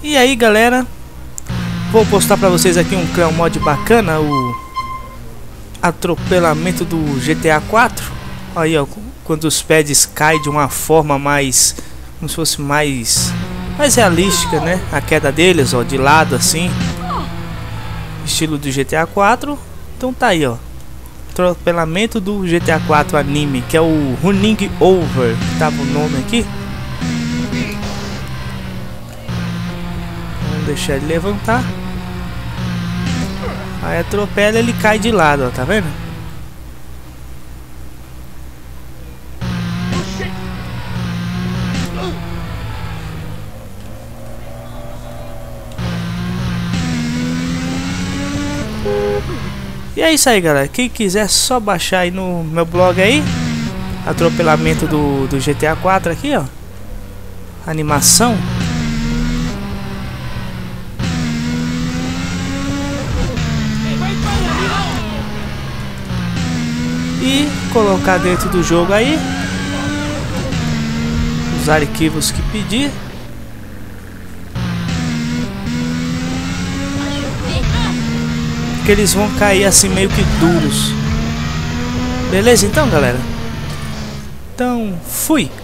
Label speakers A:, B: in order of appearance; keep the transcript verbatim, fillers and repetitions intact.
A: E aí galera, vou postar pra vocês aqui um, um mod bacana, o atropelamento do G T A quatro. Aí ó, quando os pads caem de uma forma mais, como se fosse mais mais realística, né? A queda deles, ó, de lado assim, estilo do G T A quatro. Então tá aí ó, atropelamento do G T A quatro anime, que é o Running Over, que tava o nome aqui. Vamos deixar ele levantar. Aí atropela, ele cai de lado, ó, tá vendo? E é isso aí galera, quem quiser só baixar aí no meu blog aí, atropelamento do, do G T A quatro aqui ó, animação. E colocar dentro do jogo aí os arquivos que pedir. Que eles vão cair assim meio que duros. Beleza então galera? Então fui!